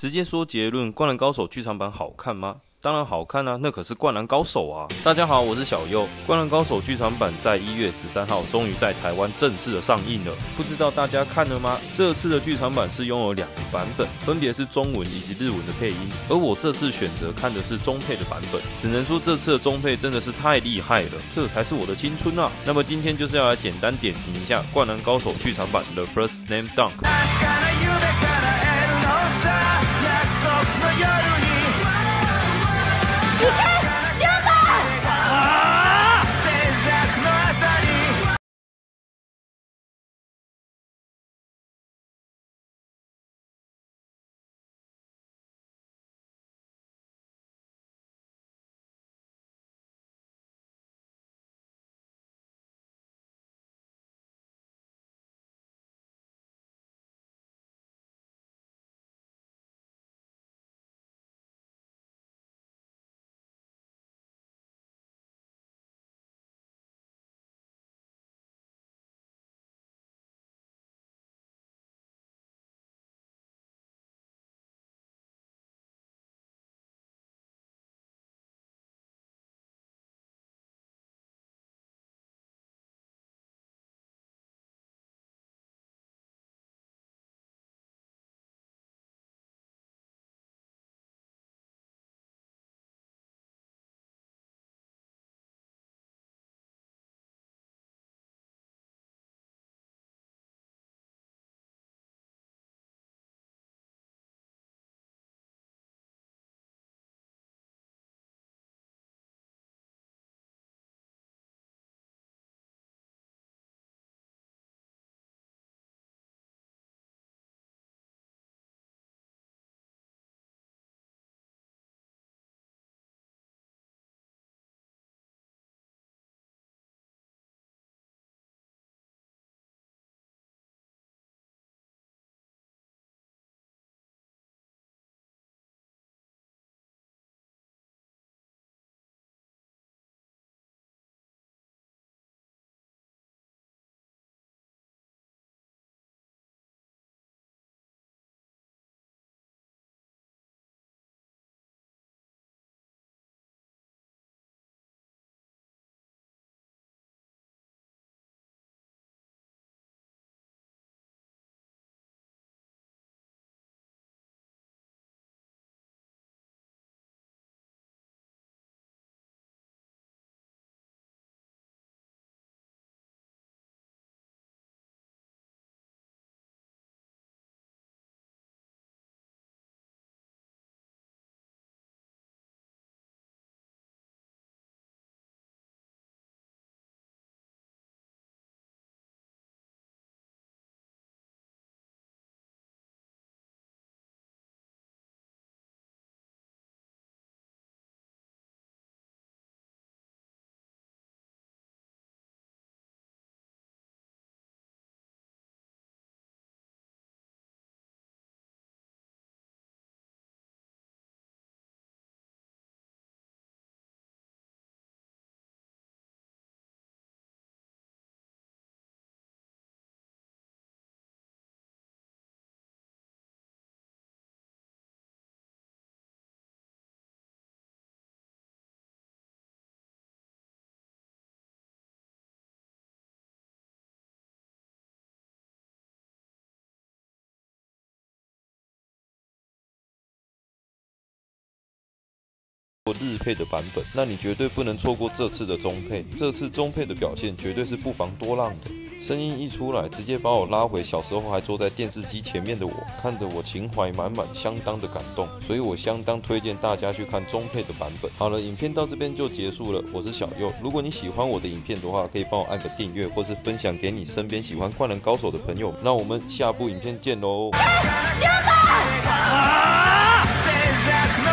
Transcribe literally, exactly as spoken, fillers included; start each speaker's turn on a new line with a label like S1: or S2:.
S1: 直接说结论，《灌篮高手》剧场版好看吗？当然好看啊，那可是《灌篮高手》啊！大家好，我是小佑，《灌篮高手》剧场版在一月十三号终于在台湾正式的上映了，不知道大家看了吗？这次的剧场版是拥有两个版本，分别是中文以及日文的配音，而我这次选择看的是中配的版本，只能说这次的中配真的是太厉害了，这才是我的青春啊！那么今天就是要来简单点评一下《灌篮高手》剧场版 The First Slam Dunk。日配的版本，那你绝对不能错过这次的中配。这次中配的表现绝对是不遑多让的，声音一出来，直接把我拉回小时候还坐在电视机前面的我，看得我情怀满满，相当的感动。所以我相当推荐大家去看中配的版本。好了，影片到这边就结束了。我是小佑，如果你喜欢我的影片的话，可以帮我按个订阅，或是分享给你身边喜欢灌篮高手的朋友。那我们下部影片见喽！